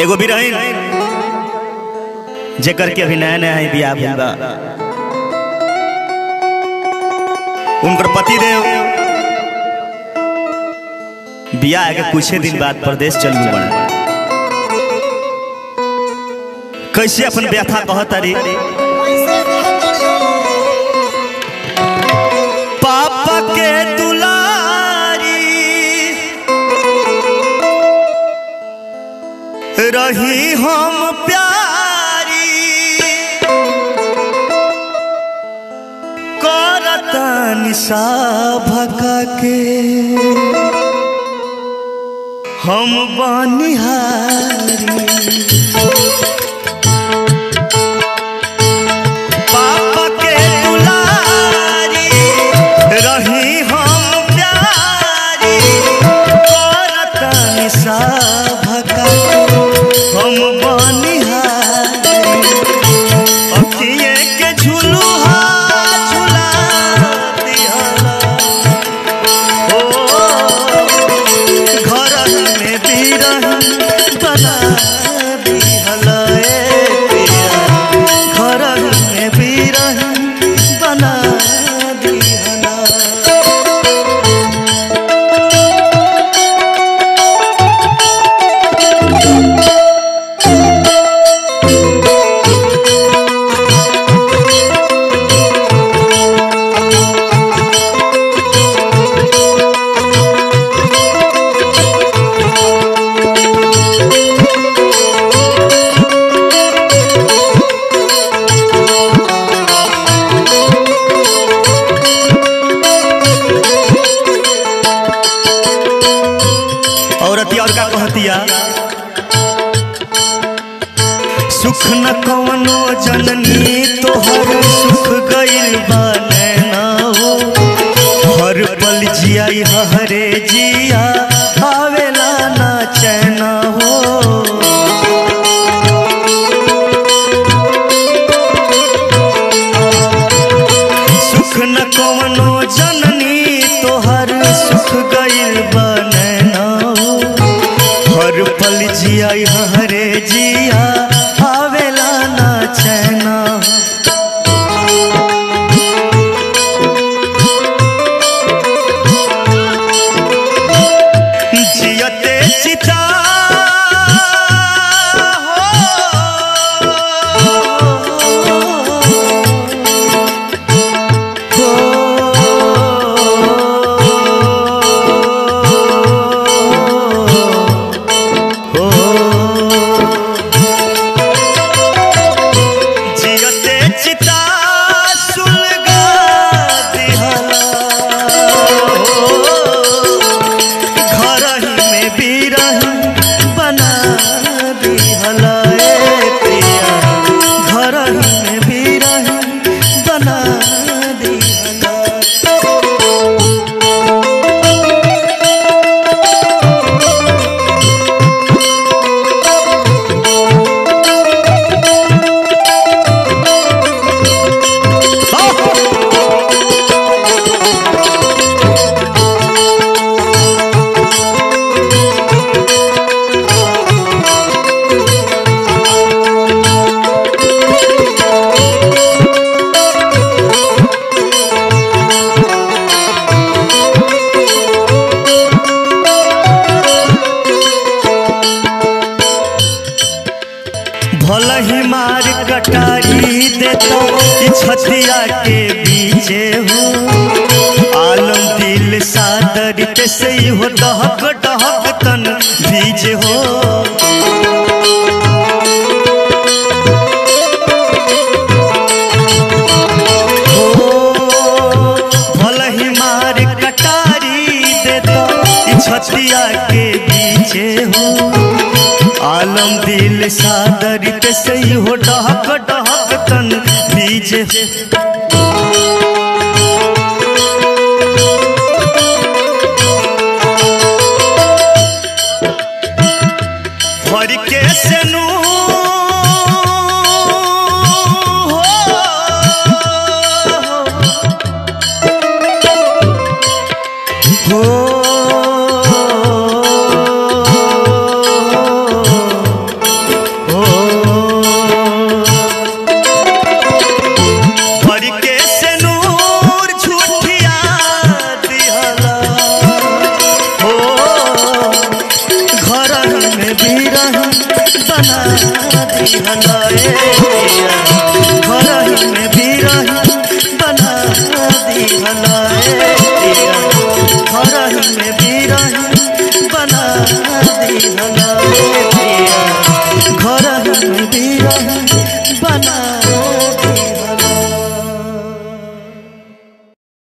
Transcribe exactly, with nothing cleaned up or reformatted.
एगो बिरहीन जेकर के अभी नया नया बियाह भइल बा, उनकर पति देव बियाह के कुछ दिन बाद प्रदेश चल गए बना। कैसे अपन व्यथा कहतारी, पापा के दुलारी रही हम प्यारी, करता निशा भका के हम बनिहारी। पापा के दुलारी रही हम प्यारी, करता निशा भका हम बनिहारी। अखिए के झुलुहा झुला दिहला ओ घर में बिरहन बना दिहला ए पिया, घर में बिरहन बना दिहला। औरतिया और का कहतिया, सुख न कवनो जननी तोहर सुख गइल बा नैना हो, हर पल जियाई हरे जिया आवेला ना चैना हो। सुख न कवनो जननी तोहर सुख गइल बा नैना हो, हर पल जियाई हरे जिया आवेला ना चैना। जियते चिता भल ही मार कटारी देता छतिया के बीचे हो, आलम दिल सादर के सही हो डहक डहक तन भीजे हो। भल ही मार कटारी देता छतिया के बीचे हो, आलम दिल सादर के सही हो डहक डहक तन बीजे।